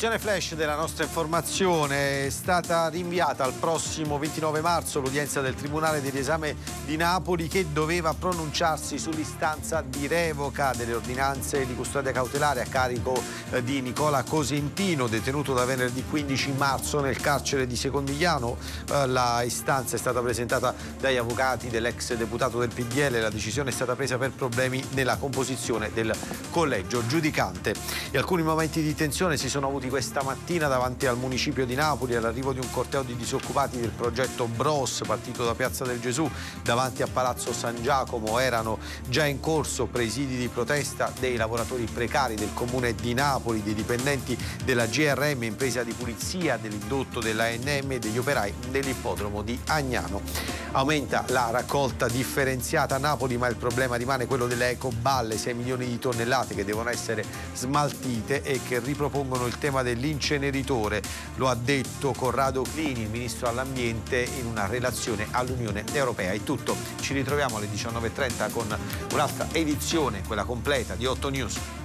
Edizione flash della nostra informazione. È stata rinviata al prossimo 29 marzo l'udienza del Tribunale di riesame di Napoli, che doveva pronunciarsi sull'istanza di revoca delle ordinanze di custodia cautelare a carico di Nicola Cosentino, detenuto da venerdì 15 marzo nel carcere di Secondigliano. La istanza è stata presentata dagli avvocati dell'ex deputato del PDL. La decisione è stata presa per problemi nella composizione del collegio giudicante. E alcuni momenti di tensione si sono avuti questa mattina davanti al municipio di Napoli all'arrivo di un corteo di disoccupati del progetto Bros, partito da Piazza del Gesù. Davanti a Palazzo San Giacomo erano già in corso presidi di protesta dei lavoratori precari del comune di Napoli, dei dipendenti della GRM, impresa di pulizia, dell'indotto dell'ANM e degli operai dell'ippodromo di Agnano. Aumenta la raccolta differenziata a Napoli, ma il problema rimane quello delle ecoballe, 6 milioni di tonnellate che devono essere smaltite e che ripropongono il tema dell'inceneritore. Lo ha detto Corrado Clini, il ministro all'ambiente, in una relazione all'Unione Europea. È tutto, ci ritroviamo alle 19:30 con un'altra edizione, quella completa di 8 News.